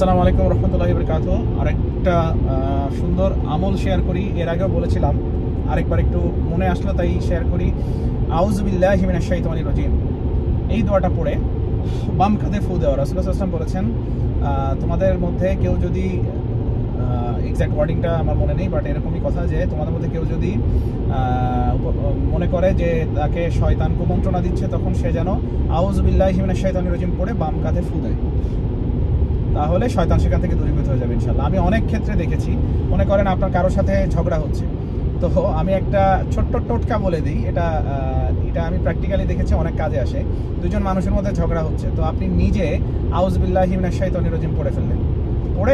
আসসালামু আলাইকুম রহমতুল্লাহি বারাকাতুহু। আরেকটা সুন্দর আমল শেয়ার করি। এর আগেও বলেছিলাম, আরেকবার একটু মনে আসলো তাই শেয়ার করি। আউযু বিল্লাহি মিনাশ শাইতানির রাজিম, এই দোয়াটা পড়ে বাম কাঁধে ফু দেওয়া। রাসূলুল্লাহ সাল্লাল্লাহু আলাইহি ওয়াসাল্লাম বলেছেন, তোমাদের মধ্যে কেউ যদি, এক্সাক্ট ওয়ার্ডিংটা আমার মনে নেই, বাট এরকমই কথা যে তোমাদের মধ্যে কেউ যদি মনে করে যে তাকে শয়তান কুমন্ত্রণা দিচ্ছে, তখন সে যেন আউযু বিল্লাহি মিনাশ শাইতানির রাজিম পড়ে বাম কাঁধে ফু দেয়, তাহলে শয়তান সেখান থেকে দূরীভূত হয়ে যাবে ইনশাল্লাহ। আমি অনেক ক্ষেত্রে দেখেছি, মনে করেন আপনার কারোর সাথে ঝগড়া হচ্ছে, তো আমি একটা ছোট্ট টোটকা বলে দিই। এটা আমি প্র্যাকটিক্যালি দেখেছি, অনেক কাজে আসে। দুজন মানুষের মধ্যে ঝগড়া হচ্ছে, তো আপনি নিজে আউযু বিল্লাহি মিনাশ শাইতানির রাজিম পড়ে ফেললেন। পড়ে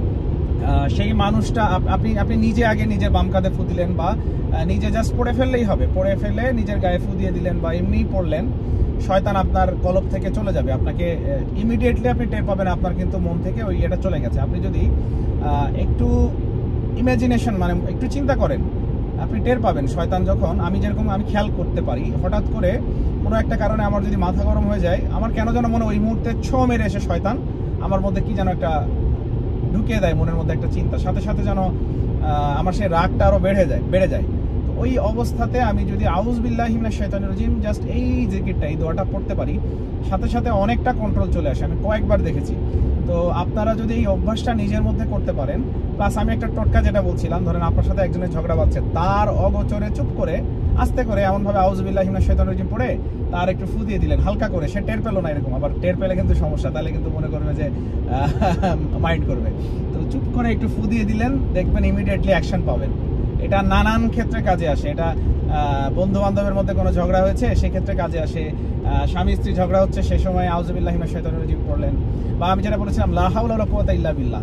সেই মানুষটা আপনি নিজে আগে নিজের বাম কাঁধে ফু দিলেন, বা নিজে জাস্ট পড়ে ফেললেই হবে। পড়ে ফেলে নিজের গায়ে ফু দিয়ে দিলেন বা এমনিই পড়লেন, শয়তান আপনার কলব থেকে চলে যাবে। আপনাকে ইমিডিয়েটলি আপনি টের পাবেন আপনার কিন্তু মন থেকে ওই এটা চলে গেছে। আপনি যদি একটু ইমাজিনেশন, মানে একটু চিন্তা করেন, আপনি টের পাবেন শয়তান যখন, আমি খেয়াল করতে পারি, হঠাৎ করে কোনো একটা কারণে আমার যদি মাথা গরম হয়ে যায়, আমার কেন যেন মনে ওই মুহূর্তে ছো মেরে এসে শয়তান আমার মধ্যে কি যেন একটা ঢুকিয়ে দেয়, মনের মধ্যে একটা চিন্তা, সাথে সাথে যেন আমার সেই রাগটা আরো বেড়ে যায়। তো ওই অবস্থাতে আমি যদি আউযু বিল্লাহি মিনাশ শাইতানির রাজিম জাস্ট এই জিকিরটা, এই দোয়াটা পড়তে পারি, সাথে সাথে অনেকটা কন্ট্রোল চলে আসে। আমি কয়েকবার দেখেছি। তো আপনারা যদি এই অভ্যাসটা নিজের মধ্যে করতে পারেন, প্লাস আমি একটা টোটকা যেটা বলছিলাম, ধরেন আপনার সাথে একজনের ঝগড়া বাঁধছে, তার অগোচরে চুপ করে আস্তে করে এমনভাবে আউযু বিল্লাহি মিনাশ শাইতানির রাজিম পড়ে তার একটু ফু দিয়ে দিলেন হালকা করে, সে টের পেলো না এরকম। আবার টের পেলে কিন্তু সমস্যা, তাহলে কিন্তু মনে করবে যে মাইন্ড করবে। তো চুপ করে একটু ফু দিয়ে দিলেন, দেখবেন ইমিডিয়েটলি অ্যাকশন পাবেন। এটা নানান ক্ষেত্রে কাজে আসে। এটা বন্ধু বান্ধবের মধ্যে কোনো ঝগড়া হয়েছে সেক্ষেত্রে কাজে আসে, স্বামী স্ত্রী ঝগড়া হচ্ছে সে সময় আউযু বিল্লাহি মিনাশ শাইতানির রাজিম পড়লেন, বা আমি যেটা বলেছিলাম লা হাওলা ওয়ালা কুওয়াতা ইল্লা বিল্লাহ,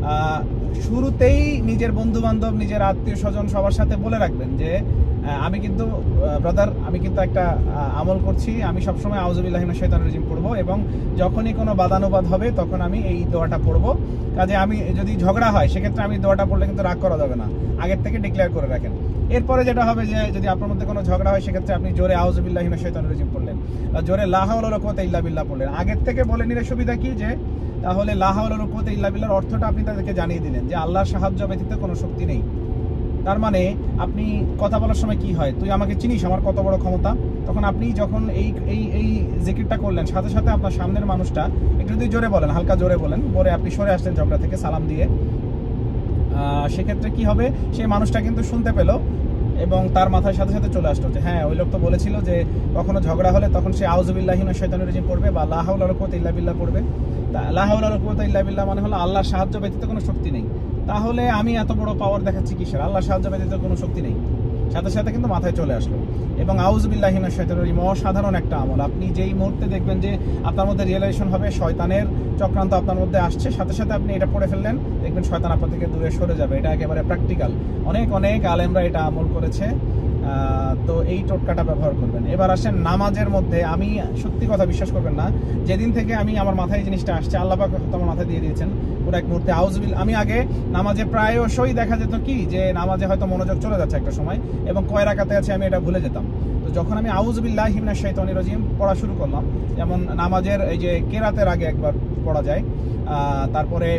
শুরুতেই নিজের বন্ধু বান্ধব, নিজের আত্মীয় স্বজন সবার সাথে বলে রাখবেন যে আমি কিন্তু ব্রাদার, আমি কিন্তু একটা আমল করছি, আমি সবসময় আউযু বিল্লাহি মিনাশ শাইতানির রাজিম পড়বো, এবং যখনই কোনো বাদানুবাদ হবে তখন আমি এই দোয়াটা পড়বো। কাজে আমি যদি ঝগড়া হয় সেক্ষেত্রে আমি দোয়াটা পড়লে কিন্তু রাগ করা যাবে না, আগের থেকে ডিক্লেয়ার করে রাখেন। এরপরে যেটা হবে যে যদি আপনার মধ্যে কোনো ঝগড়া হয় সেক্ষেত্রে আপনি জোরে আউযু বিল্লাহি মিনাশ শাইতানির রাজিম পড়লেন, জোরে লা হাওলা ওয়ালা কুওয়াতা ইল্লা বিল্লাহ পড়লেন। আগের থেকে বলে নিলে সুবিধা কি, যে তাহলে লা হাওলা ওয়ালা কুওয়াতা ইল্লা বিল্লাহর অর্থটা আপনি তাদেরকে জানিয়ে দিলেন যে আল্লাহর সাহায্য ব্যতীত কোনো শক্তি নেই। তার মানে আপনি কথা বলার সময় কি হয়, তুই আমাকে চিনিস, আমার কত বড় ক্ষমতা, তখন আপনি যখন এই জিকিরটা করলেন, সাথে সাথে আপনার সামনের মানুষটা একটু যদি জোরে বলেন, হালকা জোরে বলেন, পরে আপনি সরে আসলেন ঝগড়া থেকে সালাম দিয়ে, সেক্ষেত্রে কি হবে, সেই মানুষটা কিন্তু শুনতে পেল এবং তার মাথায় সাথে সাথে চলে আসলো যে হ্যাঁ, ওই লোক তো বলেছিল যে কখনো ঝগড়া হলে তখন সে আউযু বিল্লাহি মিনাশ শাইতানির রাজিম পড়বে বা লা হাওলা ওয়ালা কুওয়াতা ইল্লা বিল্লাহ পড়বে। লা হাওলা ওয়ালা কুওয়াতা ইল্লা বিল্লাহ মানে হলো আল্লাহর সাহায্য ব্যতীত কোনো শক্তি নেই। তাহলে আমি এত বড় পাওয়ার দেখাচ্ছি কিসের, আল্লাহর সাহায্য ব্যতীত কোনো শক্তি নেই, সাথে সাথে কিন্তু মাথায় চলে আসলো। এবং আউযু বিল্লাহি মিনাশ শাইতানির রাজিম অসাধারণ একটা আমল। আপনি যেই মুহূর্তে দেখবেন যে আপনার মধ্যে রিয়েলাইজেশন হবে শয়তানের চক্রান্ত আপনার মধ্যে আসছে, সাথে সাথে আপনি এটা পড়ে ফেললেন, দেখবেন শয়তান আপনার থেকে দূরে সরে যাবে। এটা একেবারে প্র্যাকটিক্যাল, অনেক আলেমরা এটা আমল করেছে। তো এই টোটকাটা ব্যবহার করবেন। এবার আসেন নামাজের মধ্যে। আমি সত্যি কথা বিশ্বাস করবেন না, যেদিন থেকে আমার মাথায় এই জিনিসটা আসছে, আল্লাহ পাক হয়তো আমার মাথায় দিয়ে দিয়েছেন পুরো এক মুহূর্তে আউযু বিল্লাহ। আমি আগে নামাজে প্রায়শই দেখা যেত কি, যে নামাজে হয়তো মনোযোগ চলে যাচ্ছে একটা সময় এবং কয় রাকাতে আছে আমি এটা ভুলে যেতাম। তো যখন আমি আউযু বিল্লাহি মিনাশ শাইতানির রাজিম পড়া শুরু করলাম, যেমন নামাজের এই যে কেরাতের আগে একবার পড়া যায়, তারপরে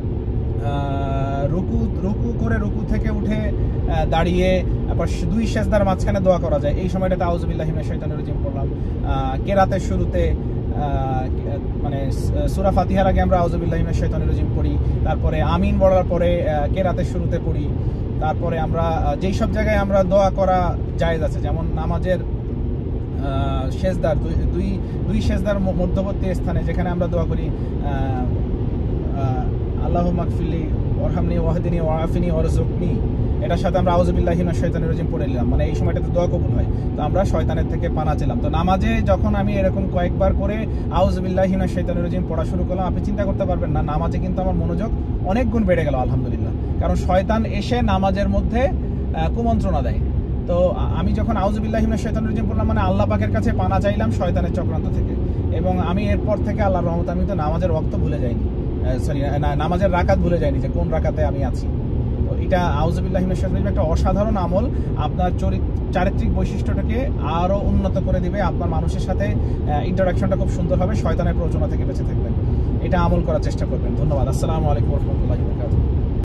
রুকু করে রুকু থেকে উঠে দাঁড়িয়ে আবার দুই সেজদার মাঝখানে দোয়া করা যায়, এই সময়টাতে আউযু বিল্লাহি মিনাশ শাইতানির রাজিম পড়লাম। কেরাতের শুরুতে মানে সূরা ফাতিহার আগে আমরা আউযু বিল্লাহি মিনাশ শাইতানির রাজিম পড়ি, তারপরে আমিন বলার পরে কেরাতের শুরুতে পড়ি। তারপরে আমরা যেই সব জায়গায় আমরা দোয়া করা জায়েজ আছে, যেমন নামাজের সেজদার দুই সেজদার মধ্যবর্তী স্থানে যেখানে আমরা দোয়া করি আল্লাহুম্মা গফিরলি ওয়ারহামনি ওয়াহদিনি ওয়াআফিনি ওয়ারযুকনি, এটার সাথে আমরা আউযু বিল্লাহি মিনাশ শাইতানির রাজিম পড়ে নিলাম, মানে এই সময়টাতে দোয়া কবুল হয়। তো আমরা শয়তানের থেকে পানা চেলাম। তো নামাজে যখন আমি এরকম কয়েকবার করে আউযু বিল্লাহি মিনাশ শাইতানির রাজিম পড়া শুরু করলাম, আপনি চিন্তা করতে পারবেন না নামাজে কিন্তু আমার মনোযোগ অনেক গুণ বেড়ে গেল আলহামদুলিল্লাহ। কারণ শয়তান এসে নামাজের মধ্যে কুমন্ত্রণা দেয়। তো আমি যখন আউযু বিল্লাহি মিনাশ শাইতানির রাজিম পড়লাম, মানে আল্লাহ পাকের কাছে পানা চাইলাম শয়তানের চক্রান্ত থেকে। এবং আমি এরপর থেকে আল্লাহর রহমতে আমি তো নামাজের ওয়াক্ত ভুলে যাইনি, নামাজের রাকাত ভুলে যায়নি যে কোন রাকাতে আমি আছি। তো এটা আউযু বিল্লাহি মিনাশ শাইতানির রাজিম একটা অসাধারণ আমল, আপনার চারিত্রিক বৈশিষ্ট্যটাকে আরো উন্নত করে দিবে, আপনার মানুষের সাথে ইন্টারাকশনটা খুব সুন্দর হবে, শয়তানের প্ররোচনা থেকে বেঁচে থাকবেন। এটা আমল করার চেষ্টা করবেন। ধন্যবাদ। আসসালামু আলাইকুম ওয়া রাহমাতুল্লাহি ওয়া বারাকাতুহু।